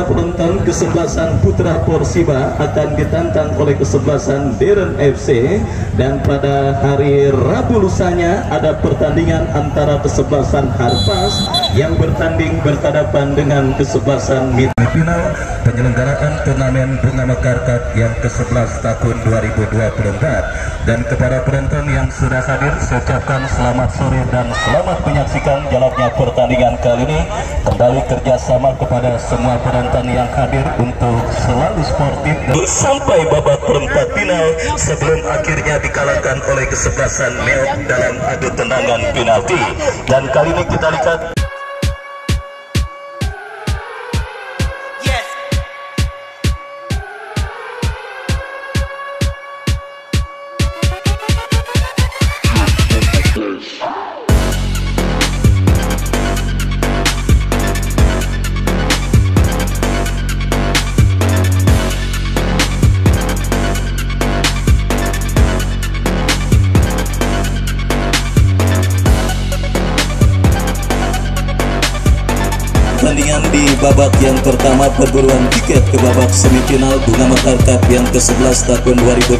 penonton, kesebelasan Putra Porsiba akan ditantang oleh kesebelasan Deren FC. Dan pada hari Rabu lusanya ada pertandingan antara kesebelasan Harpas yang bertanding berhadapan dengan kesebelasan final penyelenggaraan turnamen Bunga Mekar Cup yang ke-11 tahun 2024. Dan kepada penonton yang sudah hadir, saya ucapkan selamat sore dan selamat menyaksikan jalannya pertandingan kali ini. Kembali kerjasama kepada semua penonton yang hadir untuk selalu sportif sampai babak perempat final sebelum akhirnya dikalahkan oleh kesebelasan Meok dalam adu tendangan penalti. Dan kali ini kita lihat pertandingan di babak yang pertama perburuan tiket ke babak semifinal Bunga Mekar Cup yang ke-11 tahun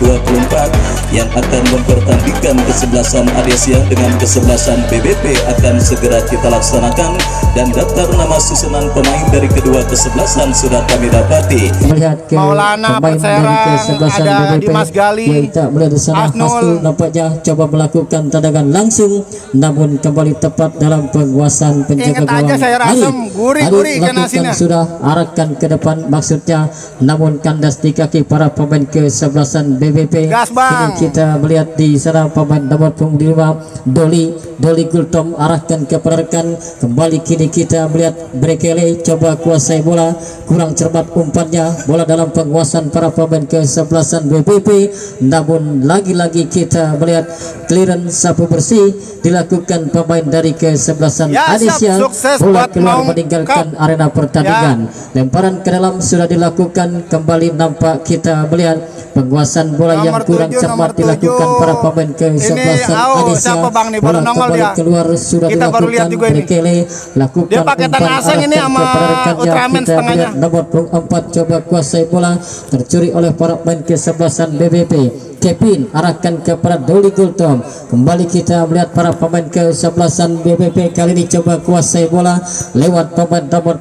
2024 yang akan mempertandingkan kesebelasan Adesia dengan kesebelasan BBP akan segera kita laksanakan. Dan daftar nama susunan pemain dari kedua kesebelasan sudah kami dapati. Melihat ke Maulana pemain dari kesebelasan ada BBP, Dimas Gali, kita melihat di sana Hasnul nampaknya coba melakukan tendangan langsung, namun kembali tepat dalam penguasaan penjaga gawang. saya rasem gurih-gurih kena sini. Sudah arahkan ke depan maksudnya, namun kandas di kaki para pemain kesebelasan BBP. Gas, Bang. Kini kita melihat di sana pemain nomor punggung 5 Doli Gultom arahkan ke rekan. Kembali kini kita melihat Brekele coba kuasai bola, kurang cermat umpannya, bola dalam penguasaan para pemain kesebelasan BBP. Namun lagi-lagi kita melihat clearance sapu bersih dilakukan pemain dari kesebelasan Adesia. Bola keluar meninggalkan arena pertandingan. Lemparan ke dalam sudah dilakukan, kembali nampak kita melihat penguasaan bola yang kurang cermat dilakukan para pemain kesebelasan Adesia. Bola kembali keluar sudah kita baru lihat dilakukan juga ini. Brekele lakukan Dia pakai tan aseng ini sama Ultraman setengahnya. Nomor 4 coba kuasai bola, tercuri oleh para pemain kesebelasan BBP. Kevin arahkan kepada Doli Gultom. Kembali kita melihat para pemain kesebelasan BBP kali ini coba kuasai bola lewat pemain nomor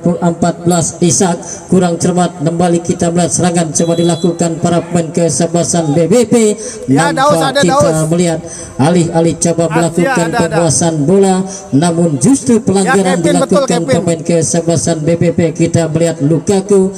14 Isak, kurang cermat. Kembali kita melihat serangan coba dilakukan para pemain kesebelasan BBP. Nampak kita melihat alih-alih coba melakukan penguasaan bola, namun justru pelanggaran dilakukan pemain kesebelasan BBP. Kita melihat Lukaku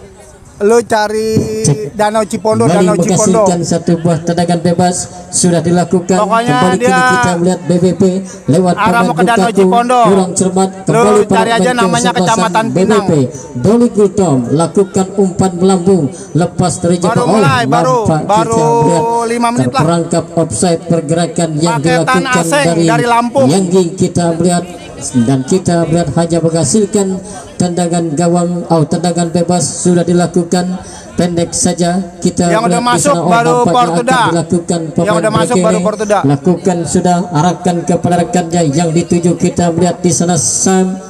Lo cari Danau Cipondo, Danau Cipondo. Menghasilkan satu buah tendangan bebas sudah dilakukan. Pokoknya kembali kini kita melihat BBP lewat arah mau ke Danau Cipondo. kurang cermat. Kembali cari aja namanya Kecamatan BBP. Doli Gultom lakukan umpan melambung, lepas terjebak baru 5 menit lah. Terperangkap offside pergerakan yang dilakukan dari Lampung. Yanggi. Kita melihat dan kita melihat hanya menghasilkan tendangan gawang tendangan bebas sudah dilakukan pendek saja. Kita yang udah masuk baru Portuda, yang udah masuk baru Portuda lakukan sudah arahkan kepada rekannya yang dituju. Kita melihat di sana Sam,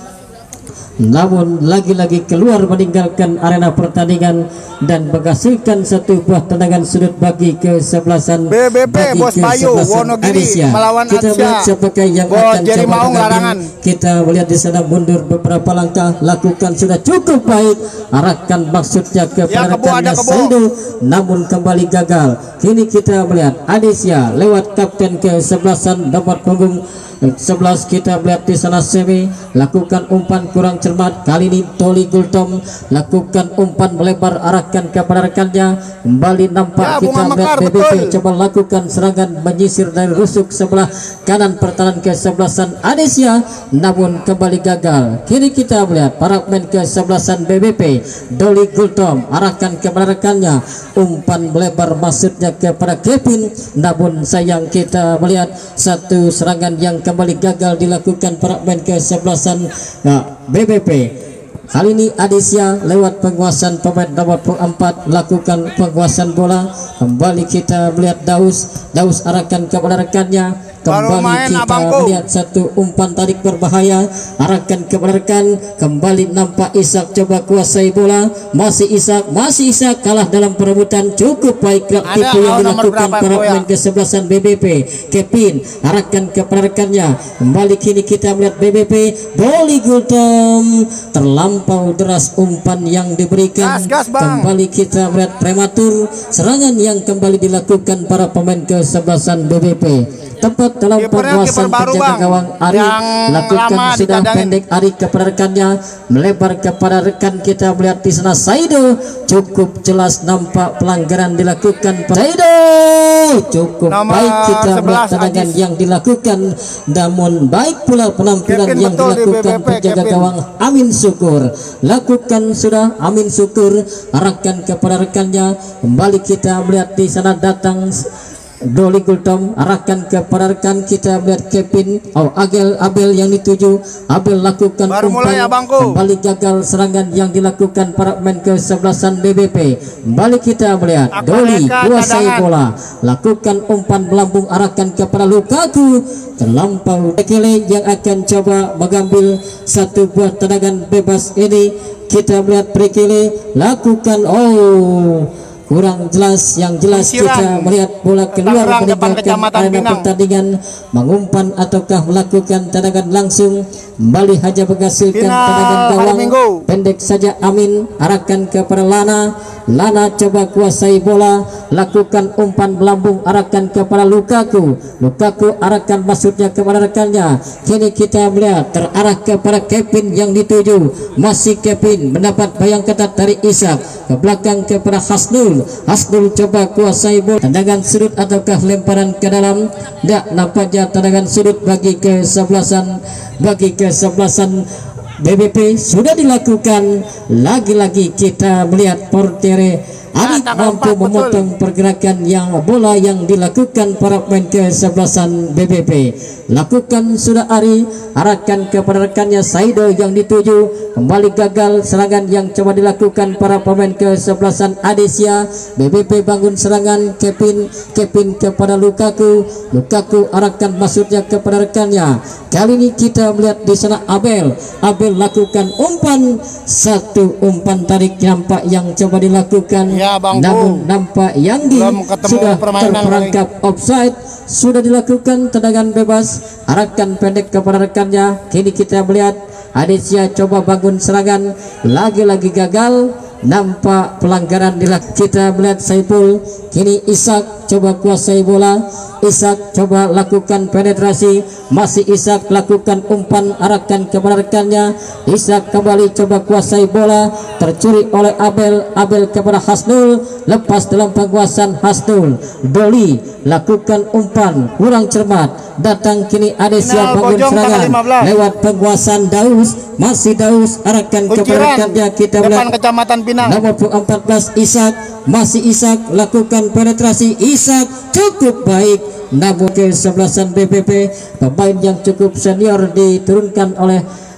namun lagi-lagi keluar meninggalkan arena pertandingan dan menghasilkan satu buah tendangan sudut bagi kesebelasan BBP Bos Bayu Wonogiri melawan kita melihat siapakah yang akan coba kita melihat di sana mundur beberapa langkah, lakukan sudah cukup baik, arahkan maksudnya kepada rekannya Saidu, namun kembali gagal. Kini kita melihat Adesia lewat kapten kesebelasan nomor punggung 11. Kita melihat di sana Semi lakukan umpan kurang cermat. Kali ini Doli Gultom lakukan umpan melebar, arahkan kepada rekannya. Kembali nampak kita melihat BBP coba lakukan serangan menyisir dari rusuk sebelah kanan pertahanan kesebelasan Adesia, namun kembali gagal. Kini kita melihat para pemain kesebelasan BBP. Doli Gultom arahkan kepada rekannya, umpan melebar maksudnya kepada Kevin, namun sayang kita melihat satu serangan yang kembali gagal dilakukan para pemain kesebelasan BBP. Kali ini Adesia lewat penguasaan pemain nomor 4 lakukan penguasaan bola. Kembali kita melihat Daus arahkan kepada rekannya. kembali kita melihat satu umpan tarik berbahaya, arahkan kepada rekan, kembali nampak Ishak coba kuasai bola, masih Ishak kalah dalam perebutan. Cukup baik tipu yang dilakukan para pemain kesebelasan BBP. Kevin arahkan kepada rekannya, kembali kini kita melihat BBP Doli Gultom, terlampau deras umpan yang diberikan. Kembali kita melihat prematur serangan yang kembali dilakukan para pemain kesebelasan BBP. Tepat dalam penguasaan penjaga gawang Ari, lakukan sudah pendek Ari kepada rekannya, melebar kepada rekan. Kita melihat di sana Saido, cukup jelas nampak pelanggaran dilakukan Saido. Cukup baik kita melihat tendangan yang dilakukan, namun baik pula penampilan yang dilakukan penjaga gawang Amin Syukur. Lakukan sudah Amin Syukur, arahkan kepada rekannya. Kembali kita melihat di sana datang Doli Gultom, arahkan kepada rekan. Kita melihat Kevin Abel yang dituju. Abel lakukan umpan, kembali gagal serangan yang dilakukan para pemain kesebelasan BBP. Kembali kita melihat Doli kuasai bola, lakukan umpan melambung, arahkan kepada Lukaku, terlampau Bekele yang akan coba mengambil satu buah tendangan bebas ini. Kita melihat Bekele lakukan kurang jelas, yang jelas kita melihat bola keluar meninggalkan arena pertandingan, mengumpan ataukah melakukan tendangan langsung. Kembali Haja menghasilkan tendangan gawang pendek saja. Amin arahkan kepada Lana coba kuasai bola, lakukan umpan melambung, arahkan kepada Lukaku arahkan maksudnya kepada rekannya. Kini kita melihat terarah kepada Kevin yang dituju, masih Kevin mendapat bayang ketat dari Ishak, ke belakang kepada Hasnul coba kuasai bola, tendangan sudut ataukah lemparan ke dalam. Tidak nampaknya tendangan sudut bagi kesebelasan BBP sudah dilakukan. Lagi-lagi kita melihat portiere Ari mampu memotong pergerakan yang bola yang dilakukan para pemain kesebelasan BBP. Lakukan sudah Ari, arahkan kepada rekannya Saido yang dituju. Kembali gagal serangan yang coba dilakukan para pemain kesebelasan Adesia. BBP bangun serangan. Kevin kepada Lukaku arahkan maksudnya kepada rekannya. Kali ini kita melihat di sana Abel lakukan satu umpan tarik nampak yang coba dilakukan. Namun nampak Yanggi sudah terperangkap offside. Sudah dilakukan tendangan bebas, arahkan pendek kepada rekannya. Kini kita melihat Adesia coba bangun serangan, lagi-lagi gagal. Nampak pelanggaran dilakukan. Kita melihat Saiful, kini Ishak coba kuasai bola. Ishak coba lakukan penetrasi, masih Ishak lakukan umpan, arahkan kepada rekannya. Ishak kembali coba kuasai bola, tercuri oleh Abel kepada Hasnul, lepas dalam penguasaan Hasnul. Doli lakukan umpan kurang cermat, datang kini Adesia bangun serangan lewat penguasaan Daus, masih Daus arahkan kepada rekannya. Kita melihat nomor 14 Ishak, masih Ishak lakukan penetrasi. Ishak cukup baik, namun kesebelasan BBP pemain yang cukup senior diturunkan oleh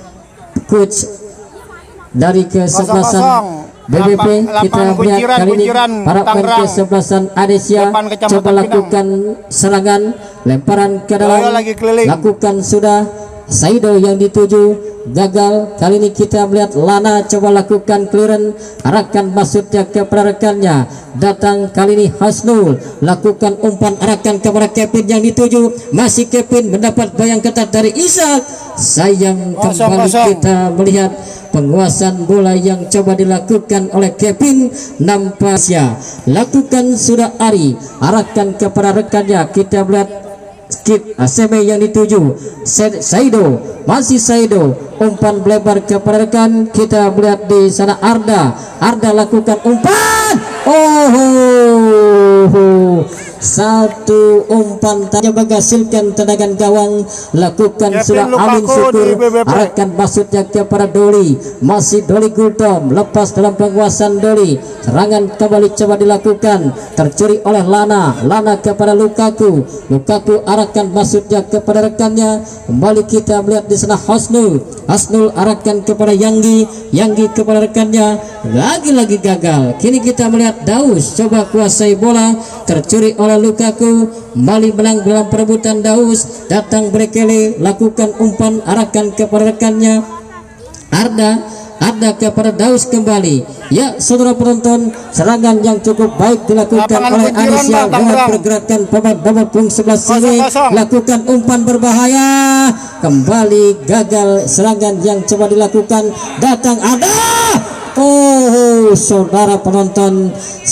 coach dari kesebelasan BBP. Kita melihat kali ini para pemain kesebelasan Adesia coba lakukan serangan, lemparan ke dalam, lakukan sudah Saido yang dituju, gagal. Kali ini kita melihat Lana coba lakukan clearance, arahkan maksudnya kepada rekannya. Datang kali ini Hasnul, lakukan umpan, arahkan kepada Kevin yang dituju, masih Kevin mendapat bayang ketat dari Ishak. Sayang, kembali kita melihat penguasaan bola yang coba dilakukan oleh Kevin. Nampaknya lakukan sudah Ari, arahkan kepada rekannya. Kita melihat skip Aseme yang dituju, Saido, masih Saido, umpan melebar kepada rekan. Kita melihat di sana Arda lakukan umpan, satu umpan tanya menghasilkan tendangan gawang. Lakukan sudah Amin Syukur, arahkan maksudnya kepada Doli, masih Doli Gultom, lepas dalam penguasaan Doli, serangan kembali coba dilakukan, tercuri oleh Lana kepada Lukaku arahkan maksudnya kepada rekannya. Kembali kita melihat di sana Hasnul arahkan kepada Yanggi kepada rekannya, lagi-lagi gagal. Kini kita melihat Daus coba kuasai bola, tercuri oleh kepada Lukaku, kembali menang dalam perebutan Daus, datang Brekele, lakukan umpan, arahkan kepada rekannya Arda kepada Daus kembali. Ya saudara penonton, serangan yang cukup baik dilakukan oleh Anisya dengan pergerakan pemain nomor punggung 11 sini, lakukan umpan berbahaya, kembali gagal serangan yang coba dilakukan, datang ada. Oh saudara penonton,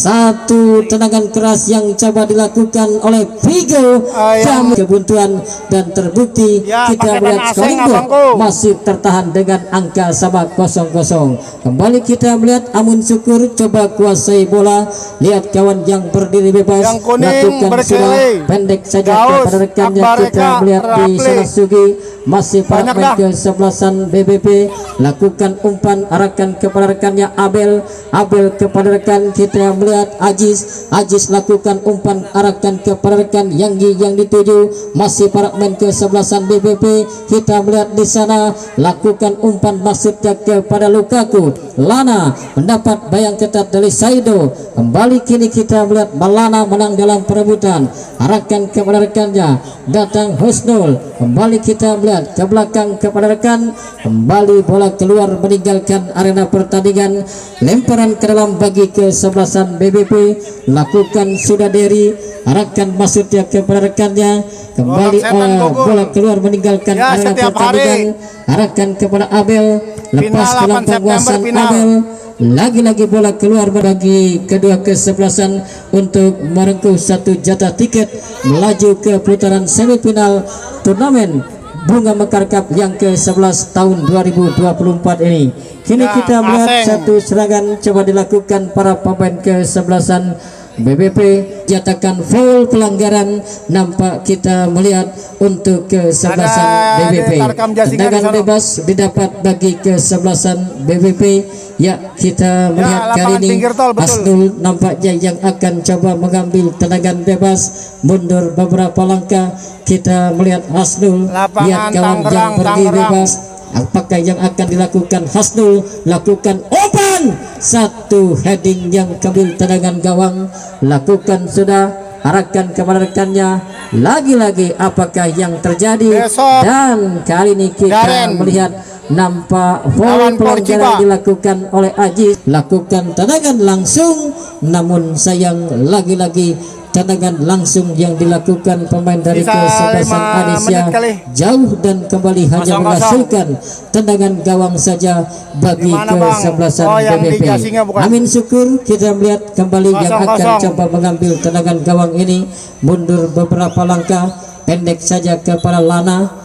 satu tendangan keras yang coba dilakukan oleh Vigo jam kebuntuan dan terbukti kita melihat Skoringgo masih tertahan dengan angka sama 0-0. Kembali kita melihat Amun Syukur coba kuasai bola, lihat kawan yang berdiri bebas, lakukan sudah pendek saja kepada rekannya, kita melihat di sana Sugi masih para pemain kesebelasan BBP, lakukan umpan, arahkan kepada rekannya Abel kepada rekan, kita melihat Ajis lakukan umpan, arahkan kepada rekan yang dituju, masih para pemain kesebelasan BBP, kita melihat di sana lakukan umpan maksudnya kepada Lukaku, Lana mendapat bayang ketat dari Saido, kembali kini kita melihat Malana menang dalam perebutan, arahkan kepada rekannya, datang Husnul, kembali kita melihat ke belakang kepada rekan, kembali bola keluar meninggalkan arena pertandingan, lemparan ke dalam bagi kesebelasan BBP, lakukan Sudaderi, arahkan maksudnya kepada rekannya, kembali bola keluar meninggalkan arena pertandingan, arahkan kepada Abel, lepas dalam penguasaan Abel, lagi-lagi bola keluar bagi kedua kesebelasan untuk merengkuh satu jatah tiket melaju ke putaran semifinal turnamen Bunga Mekar Cup yang ke-11 tahun 2024 ini. Kini kita melihat satu serangan coba dilakukan para pemain kesebelasan BBP, jatakan foul pelanggaran, nampak kita melihat untuk kesebelasan BBP. Tendangan bebas didapat bagi kesebelasan BBP. Ya, kita melihat kali ini Hasnul nampaknya yang akan coba mengambil tendangan bebas, mundur beberapa langkah. Kita melihat Hasnul, lihat kawan yang pergi bebas, apakah yang akan dilakukan Hasnul, lakukan umpan, satu heading yang keambil tendangan gawang, lakukan sudah, arahkan kepada rekannya, lagi-lagi apakah yang terjadi, dan kali ini kita melihat nampak foul pelanggaran dilakukan oleh Ajis, lakukan tendangan langsung, namun sayang lagi-lagi tendangan langsung yang dilakukan pemain dari kesebelasan Anisya jauh dan kembali hanya menghasilkan tendangan gawang saja bagi kesebelasan BBP. Amin Syukur kita melihat kembali yang akan coba mengambil tendangan gawang ini, mundur beberapa langkah, pendek saja kepada Lana.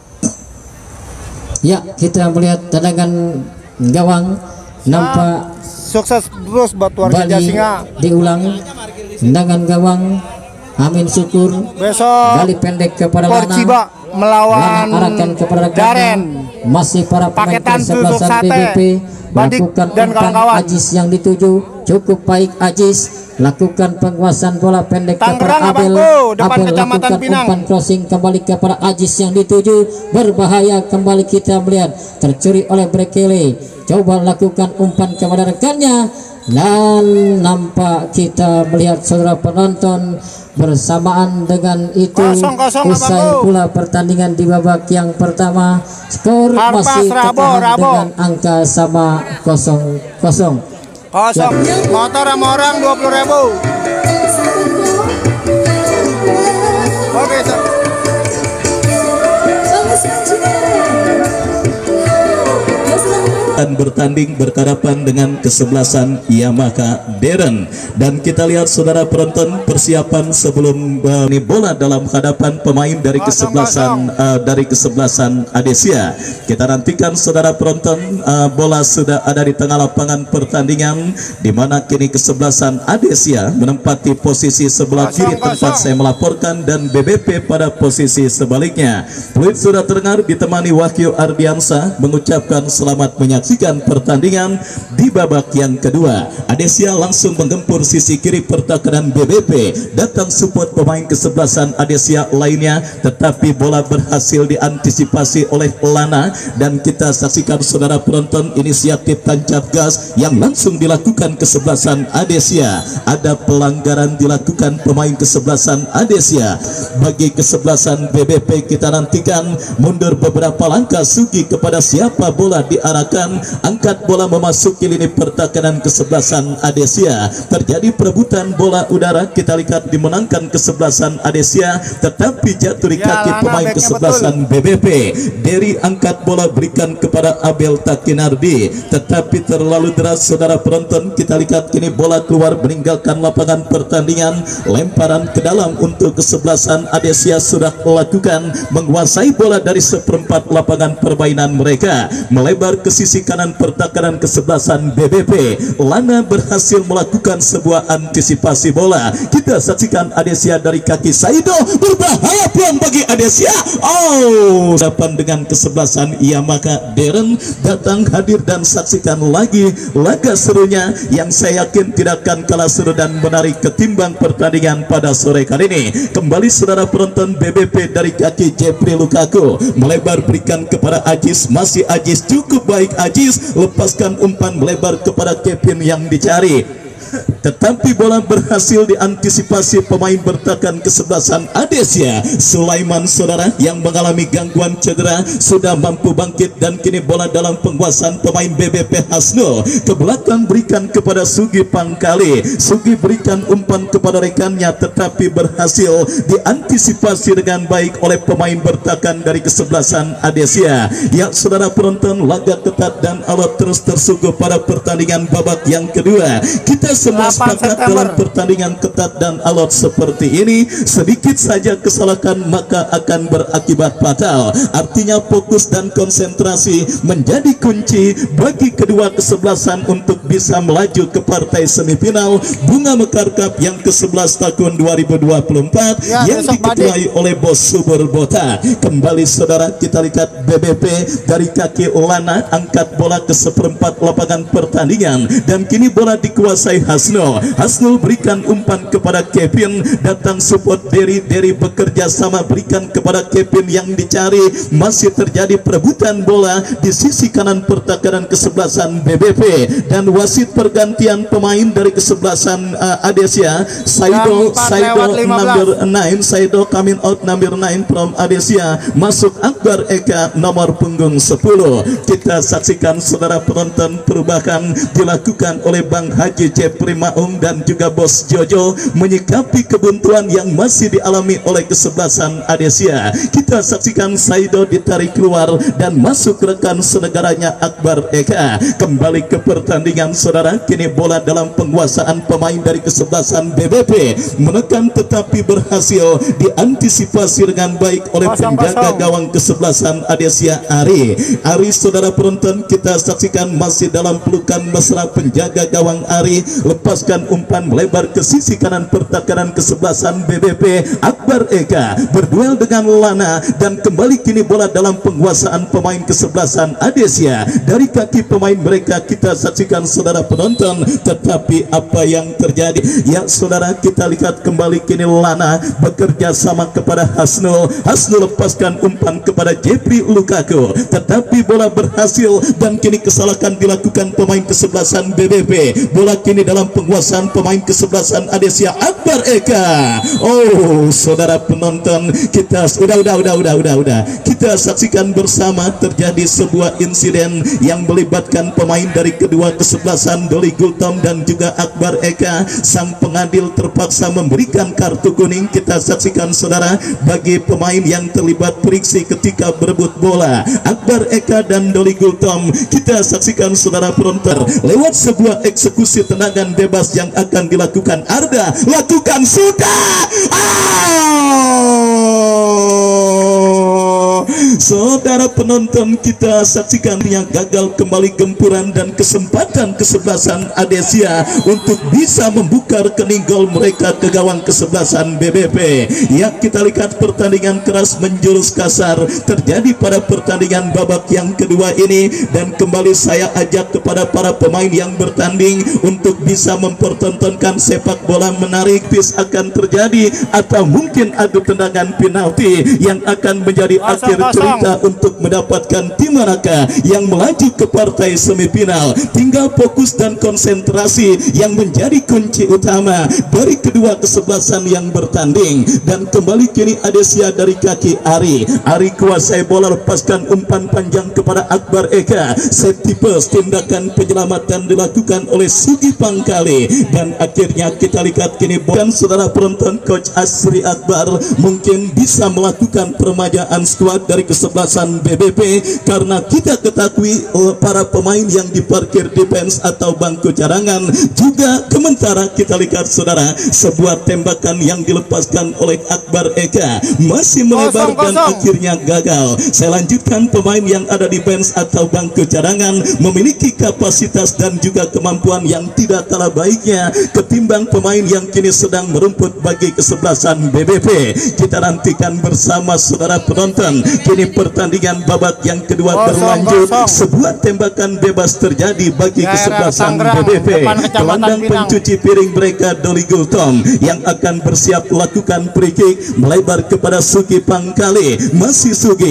Ya, kita melihat tendangan gawang, nampak sukses terus buat warga Jasinga. Diulang tendangan gawang, Amin Syukur besok balik pendek kepada Lana melawan arahkan kepada Daren, masih para pemain kesebelasan BBP, lakukan umpan Ajis yang dituju, cukup baik Ajis, lakukan penguasaan bola pendek kepada Abel lakukan umpan crossing kembali kepada Ajis yang dituju, berbahaya, kembali kita melihat tercuri oleh Brekele, coba lakukan umpan kepada rekannya, dan nampak kita melihat saudara penonton bersamaan dengan itu usai pula pertandingan di babak yang pertama, skor masih tertahan dengan angka sama 0-0. Motor sama orang 20.000. Oke, dan bertanding berhadapan dengan kesebelasan Yamaha Daren. Dan kita lihat saudara penonton persiapan sebelum bola dalam hadapan pemain dari kesebelasan Adesia. Kita nantikan saudara penonton, bola sudah ada di tengah lapangan pertandingan, di mana kini kesebelasan Adesia menempati posisi sebelah kiri tempat saya melaporkan, dan BBP pada posisi sebaliknya. Fluid sudah terdengar ditemani Wahyu Ardiansa mengucapkan selamat menyambut menyaksikan pertandingan di babak yang kedua. Adesia langsung menggempur sisi kiri pertahanan BBP, datang support pemain kesebelasan Adesia lainnya, tetapi bola berhasil diantisipasi oleh Lana, dan kita saksikan saudara penonton inisiatif tancap gas yang langsung dilakukan kesebelasan Adesia. Ada pelanggaran dilakukan pemain kesebelasan Adesia. Bagi kesebelasan BBP kita nantikan mundur beberapa langkah Sugi kepada siapa bola diarahkan, angkat bola memasuki lini pertahanan kesebelasan Adesia. Terjadi perebutan bola udara, kita lihat dimenangkan kesebelasan Adesia, tetapi jatuh di kaki pemain kesebelasan BBP. Dari angkat bola berikan kepada Abel Takinardi, tetapi terlalu deras saudara penonton. Kita lihat kini bola keluar meninggalkan lapangan pertandingan. Lemparan ke dalam untuk kesebelasan Adesia sudah lakukan, menguasai bola dari seperempat lapangan permainan mereka, melebar ke sisi kanan pertahanan kesebelasan BBP. Lana berhasil melakukan sebuah antisipasi bola. Kita saksikan Adesia dari kaki Saido, berbahaya peluang bagi Adesia. Depan dengan kesebelasan Yamaha Darren datang hadir dan saksikan lagi laga serunya yang saya yakin tidak akan kalah seru dan menarik ketimbang pertandingan pada sore kali ini. Kembali saudara penonton, BBP dari kaki Jeffrey Lukaku melebar berikan kepada Ajis, masih Ajis, cukup baik Ajis, lepaskan umpan melebar kepada Kevin yang dicari, tetapi bola berhasil diantisipasi pemain bertahan kesebelasan Adesia. Sulaiman saudara yang mengalami gangguan cedera sudah mampu bangkit, dan kini bola dalam penguasaan pemain BBP. Hasnul ke belakang berikan kepada Sugi Pangkali, Sugi berikan umpan kepada rekannya, tetapi berhasil diantisipasi dengan baik oleh pemain bertahan dari kesebelasan Adesia. Ya saudara penonton, laga ketat dan alot terus tersuguh pada pertandingan babak yang kedua. Kita semua sepakat dalam pertandingan ketat dan alot seperti ini, sedikit saja kesalahan maka akan berakibat fatal. Artinya fokus dan konsentrasi menjadi kunci bagi kedua kesebelasan untuk bisa melaju ke partai semifinal Bunga Mekar Cup yang ke-11 tahun 2024 yang diketuai oleh Bos Subur Bota. Kembali saudara, kita lihat BBP dari kaki Lana angkat bola ke seperempat lapangan pertandingan, dan kini bola dikuasai Hasnul. Hasnul berikan umpan kepada Kevin, datang support Derry bekerja sama berikan kepada Kevin yang dicari. Masih terjadi perebutan bola di sisi kanan pertahanan kesebelasan BBP, dan wasit pergantian pemain dari kesebelasan Adesia. Saido number 9, Saido coming out number 9 from Adesia, masuk Akbar Eka nomor punggung 10. Kita saksikan saudara penonton, perubahan dilakukan oleh Bang Haji Jeffrey Maung dan juga Bos Jojo menyikapi kebuntuan yang masih dialami oleh kesebelasan Adesia. Kita saksikan Saido ditarik keluar dan masuk rekan senegaranya Akbar Eka. Kembali ke pertandingan saudara, kini bola dalam penguasaan pemain dari kesebelasan BBP, menekan tetapi berhasil diantisipasi dengan baik oleh penjaga gawang kesebelasan Adesia Ari saudara penonton, kita saksikan masih dalam pelukan mesra penjaga gawang Ari, lepaskan umpan melebar ke sisi kanan pertahanan kesebelasan BBP. Akbar Eka berduel dengan Lana, dan kembali kini bola dalam penguasaan pemain kesebelasan Adesia dari kaki pemain mereka. Kita saksikan saudara penonton, tetapi apa yang terjadi? Ya saudara, kita lihat kembali kini Lana bekerja sama kepada Hasnul. Hasnul lepaskan umpan kepada Jeffrey Lukaku, tetapi bola berhasil, dan kini kesalahan dilakukan pemain kesebelasan BBP. Bola kini dalam penguasaan pemain kesebelasan Adesia. Akbar Eka. Saudara penonton, kita udah. Kita saksikan bersama terjadi sebuah insiden yang melibatkan pemain dari kedua kesebelasan, Doli Gultom dan juga Akbar Eka. Sang pengadil terpaksa memberikan kartu kuning. Kita saksikan saudara, bagi pemain yang terlibat friksi ketika berebut bola, Akbar Eka dan Doli Gultom. Kita saksikan saudara penonton, lewat sebuah eksekusi tendangan bebas yang akan dilakukan Arda, lakukan sudah. Saudara penonton, kita saksikan yang gagal kembali gempuran dan kesempatan kesebelasan Adesia untuk bisa membuka rekening gol mereka ke gawang kesebelasan BBP. Yang kita lihat pertandingan keras menjurus kasar terjadi pada pertandingan babak yang kedua ini, dan kembali saya ajak kepada para pemain yang bertanding untuk bisa mempertontonkan sepak bola menarik. Bis akan terjadi atau mungkin adu tendangan penalti yang akan menjadi akhir cerita untuk mendapatkan tim manakah yang melaju ke partai semifinal. Tinggal fokus dan konsentrasi yang menjadi kunci utama dari kedua kesebelasan yang bertanding. Dan kembali kini Adesia dari kaki Ari kuasai bola, lepaskan umpan panjang kepada Akbar Eka. Safety first, tindakan penyelamatan dilakukan oleh Sugi Pangkale, dan akhirnya kita lihat kini bukan saudara penonton, Coach Asri Akbar mungkin bisa melakukan permajaan skuad dari kesebelasan BBP, karena kita ketahui para pemain yang diparkir defense atau bangku cadangan juga. Sementara kita lihat saudara, sebuah tembakan yang dilepaskan oleh Akbar Eka masih melebar dan akhirnya gagal. Saya lanjutkan, pemain yang ada di bench atau bangku cadangan memiliki kapasitas dan juga kemampuan yang tidak kalah baiknya ketimbang pemain yang kini sedang merumput bagi kesebelasan BBP. Kita nantikan bersama saudara penonton. Kini pertandingan babak yang kedua berlanjut. Sebuah tembakan bebas terjadi bagi kesebelasan BBP. Gelandang pencuci piring mereka Doli Gultom yang akan bersiap melakukan free kick melebar kepada Sugi Pangkale. Masih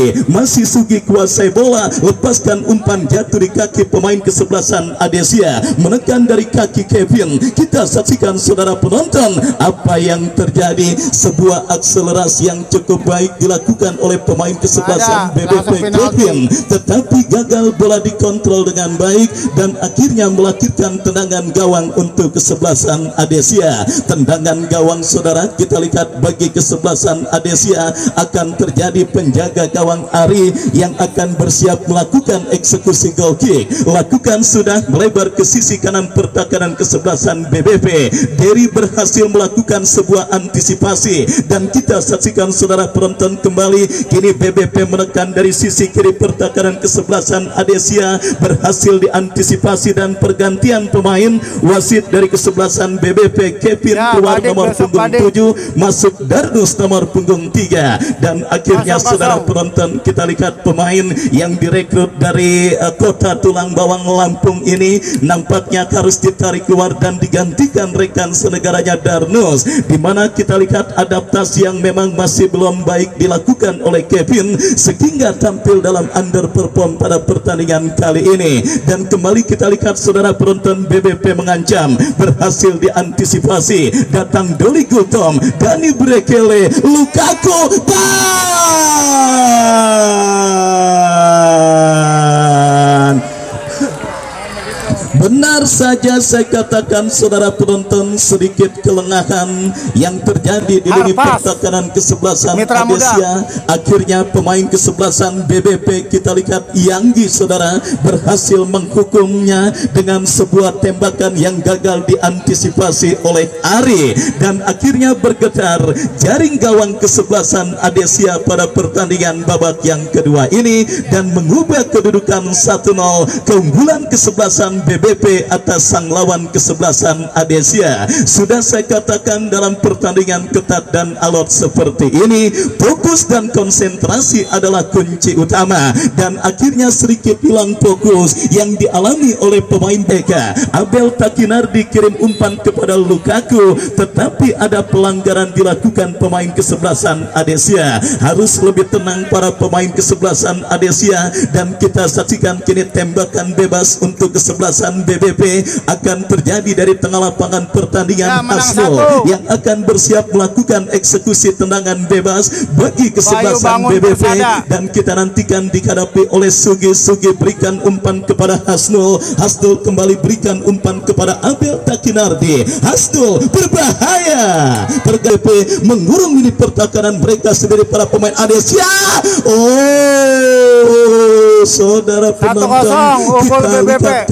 Sugi kuasai bola, lepaskan umpan jatuh di kaki pemain kesebelasan Adesia, menekan dari kaki Kevin. Kita saksikan saudara penonton apa yang terjadi. Sebuah akselerasi yang cukup baik dilakukan oleh pemain kesebelasan BBP Kevin, tetapi gagal bola dikontrol dengan baik dan akhirnya melahirkan tendangan gawang untuk kesebelasan Adesia. Tendangan gawang saudara kita lihat bagi kesebelasan Adesia akan terjadi penjaga gawang Ari yang akan bersiap melakukan eksekusi goal kick. Lakukan sudah, melebar ke sisi kanan pertahanan kesebelasan BBP. Derry berhasil melakukan sebuah antisipasi dan kita saksikan saudara penonton kembali. Kini BBP menekan dari sisi kiri pertahanan kesebelasan Adesia, berhasil diantisipasi dan pergantian pemain. Wasit dari kesebelasan BBP Kevin keluar nomor punggung 7, masuk Darnus nomor punggung 3. Dan akhirnya saudara penonton kita lihat pemain yang direkrut dari kota tulang bawang Lampung ini nampaknya harus ditarik keluar dan digantikan rekan senegaranya Darnus, dimana kita lihat adaptasi yang memang masih belum baik dilakukan oleh Kevin sehingga tampil dalam underperform pada pertandingan kali ini. Dan kembali kita lihat saudara penonton, BBP mengancam, berhasil diantisipasi, datang Doli Gultom, Dani Brekele, Lukaku, benar saja saya katakan saudara penonton, sedikit kelengahan yang terjadi di lini pertahanan kesebelasan Adesia. Akhirnya pemain kesebelasan BBP kita lihat Yanggi saudara berhasil menghukumnya dengan sebuah tembakan yang gagal diantisipasi oleh Ari, dan akhirnya bergetar jaring gawang kesebelasan Adesia pada pertandingan babak yang kedua ini dan mengubah kedudukan 1-0 keunggulan kesebelasan BBP atas sang lawan kesebelasan Adesia. Sudah saya katakan dalam pertandingan ketat dan alot seperti ini, fokus dan konsentrasi adalah kunci utama, dan akhirnya sedikit hilang fokus yang dialami oleh pemain Eka. Abel Takinar dikirim umpan kepada Lukaku, tetapi ada pelanggaran dilakukan pemain kesebelasan Adesia. Harus lebih tenang para pemain kesebelasan Adesia, dan kita saksikan kini tembakan bebas untuk kesebelasan BBP akan terjadi dari tengah lapangan pertandingan. Hasnul yang akan bersiap melakukan eksekusi tendangan bebas bagi kesebelasan BBP, dan kita nantikan dihadapi oleh Sugi berikan umpan kepada Hasnul kembali berikan umpan kepada Abel Takinardi. Hasnul berbahaya, BBP mengurung ini pertahanan mereka sendiri para pemain Adesia. Saudara penonton, kita lihat kalau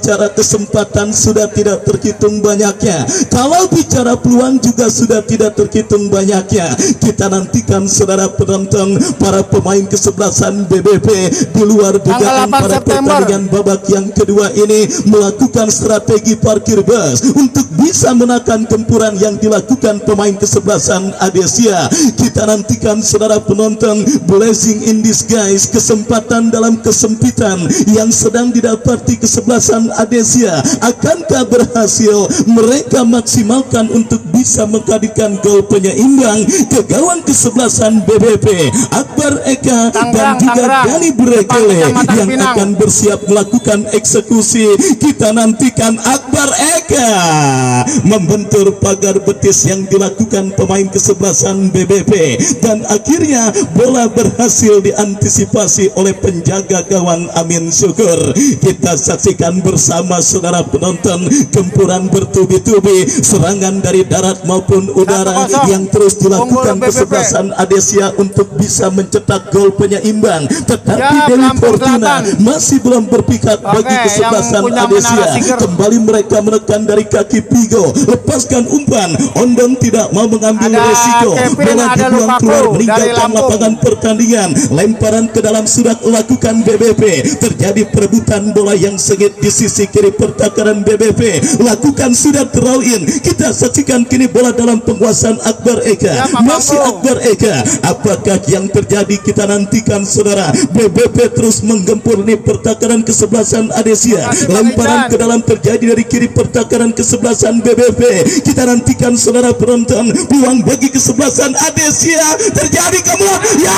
bicara kesempatan sudah tidak terhitung banyaknya, kalau bicara peluang juga sudah tidak terhitung banyaknya. Kita nantikan saudara penonton, para pemain kesebelasan BBP di luar dugaan pada pertandingan babak yang kedua ini melakukan strategi parkir bus untuk bisa menakan gempuran yang dilakukan pemain kesebelasan Adesia. Kita nantikan saudara penonton, blessing in disguise, kesempatan dalam kesempitan yang sedang didapati kesebelasan Adesia. Akankah berhasil mereka maksimalkan untuk bisa menghadirkan gol penyeimbang ke gawang kesebelasan BBP? Akbar Eka dan juga Dani Brekele yang akan bersiap melakukan eksekusi. Kita nantikan Akbar Eka membentur pagar betis yang dilakukan pemain kesebelasan BBP, dan akhirnya bola berhasil diantisipasi oleh penjaga gawang Amin Syukur. Kita saksikan bersama saudara penonton, gempuran bertubi-tubi, serangan dari darat maupun udara yang terus dilakukan kesebelasan Adesia untuk bisa mencetak gol penyeimbang. Tetapi Dewi Fortuna masih belum berpihak bagi kesebelasan Adesia. Kembali mereka menekan dari kaki Pigo, lepaskan umpan, Ondong tidak mau mengambil resiko, bola dibuang keluar meninggalkan lapangan pertandingan. Lemparan ke dalam sudah lakukan BBP, terjadi perebutan bola yang sengit di sisi kiri pertahanan BBP, lakukan sudah throw in. Kita saksikan kini bola dalam penguasaan Akbar Eka, masih Akbar Eka. Apakah yang terjadi? Kita nantikan saudara. BBP terus menggempur nih pertahanan kesebelasan Adesia, lemparan ke dalam terjadi dari kiri pertahanan kesebelasan BBP. Kita nantikan saudara penonton, peluang bagi kesebelasan Adesia terjadi kemudian ya.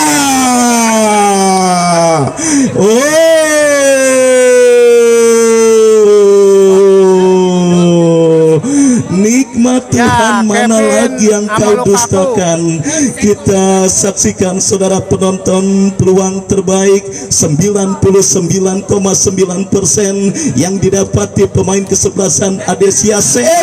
Nikmat Tuhan, mana lagi yang kau dustakan. Kita saksikan saudara penonton, peluang terbaik 99,9% yang didapati pemain kesebelasan Adesia.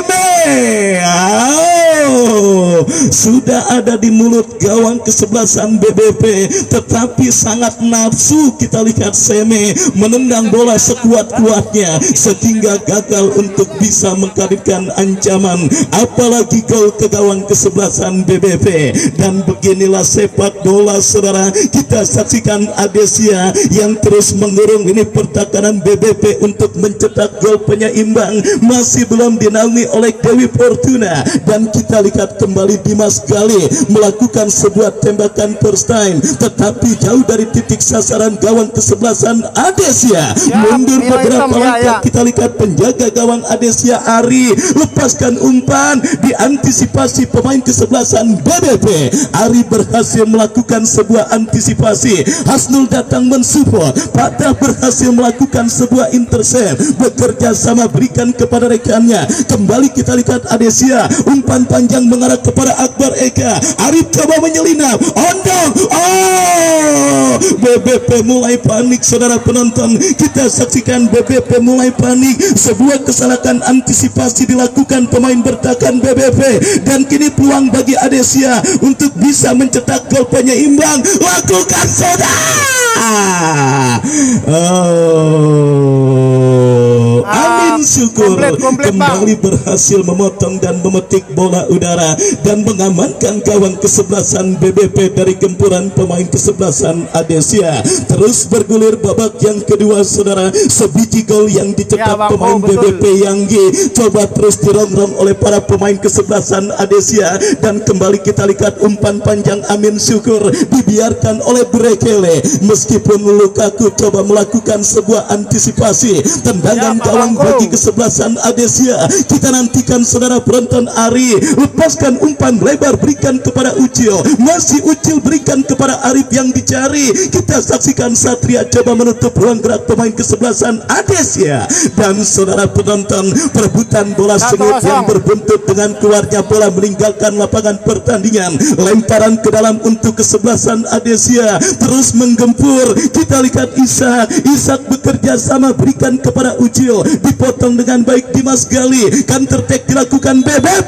Sudah ada di mulut gawang kesebelasan BBP, tetapi sangat nafsu. Kita lihat Seme menendang bola sekuat-kuatnya sehingga gagal untuk bisa menghadirkan ancaman apalagi gol ke gawang kesebelasan BBP. Dan beginilah sepak bola saudara. Kita saksikan Adesia yang terus mengurung ini pertahanan BBP untuk mencetak gol penyeimbang, masih belum dinaungi oleh Dewi Fortuna. Dan kita lihat kembali Dimas Gali melakukan sebuah tembakan first time, tetapi jauh dari titik sasaran gawang kesebelasan Adesia. Mundur beberapa langkah, kita lihat penjaga gawang Adesia Ari lepaskan umpan, diantisipasi pemain kesebelasan BBP. Ari berhasil melakukan sebuah antisipasi, Hasnul datang mensupport, Patah berhasil melakukan sebuah intercept, bekerja sama berikan kepada rekannya. Kembali kita lihat Adesia, umpan panjang mengarah kepada Akbar Eka. Arif coba menyelinap, Ondong, BBP mulai panik saudara penonton. Kita saksikan BBP mulai panik, sebuah kesalahan antisipasi dilakukan pemain bertahan BBP, dan kini peluang bagi Adesia untuk bisa mencetak gol penyeimbang. Lakukan saudara. Amin Syukur kembali berhasil memotong dan memetik bola udara dan mengamankan gawang kesebelasan BBP dari gempuran pemain kesebelasan Adesia. Terus bergulir babak yang kedua saudara. Sebiji gol yang dicetak pemain BBP Yanggi coba terus dirongrong oleh para pemain kesebelasan Adesia, dan kembali kita lihat umpan panjang Amin Syukur dibiarkan oleh Brekele. Meskipun Lukaku coba melakukan sebuah antisipasi, tendangan gawang bagi kesebelasan Adesia. Kita nantikan saudara penonton. Ari lepaskan umpan lebar berikan kepada Ucil, masih Ucil berikan kepada Arif yang dicari. Kita saksikan Satria coba menutup ruang gerak pemain kesebelasan Adesia, dan saudara penonton, perebutan bola sengit yang berbuntut dengan keluarnya bola meninggalkan lapangan pertandingan. Lemparan ke dalam untuk kesebelasan Adesia terus menggempur. Kita lihat Ishak bekerja sama berikan kepada Ucil, dipotong dengan baik Dimas Gali. Counter attack dilakukan BBP.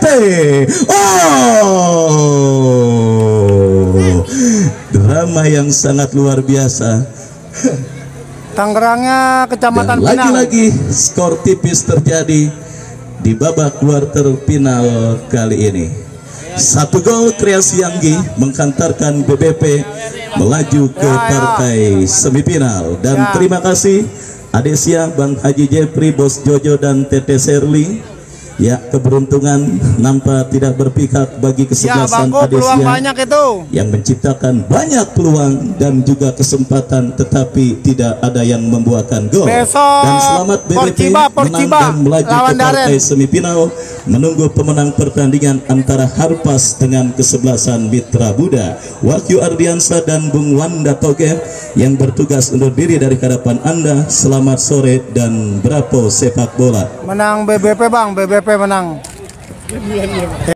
Drama yang sangat luar biasa. Tangerangnya Kecamatan Dan Pinang. lagi-lagi skor tipis terjadi di babak kuarter final kali ini. 1 gol kreasi Yanggi menghantarkan BBP melaju ke partai semifinal. Dan terima kasih Adesia, Bang Haji Jepri, Bos Jojo dan Tete Serli. Ya, keberuntungan nampak tidak berpihak bagi kesebelasan Adesia banyak itu, yang menciptakan banyak peluang dan juga kesempatan, tetapi tidak ada yang membuahkan gol. Dan selamat BBP menang dan melaju ke partai semifinal, menunggu pemenang pertandingan antara Harpas dengan kesebelasan Mitra Buda. Wahyu Ardiansyah dan Bung Wanda Toge yang bertugas undur diri dari hadapan Anda. Selamat sore dan bravo sepak bola. Menang BBP Bang, BBP menang.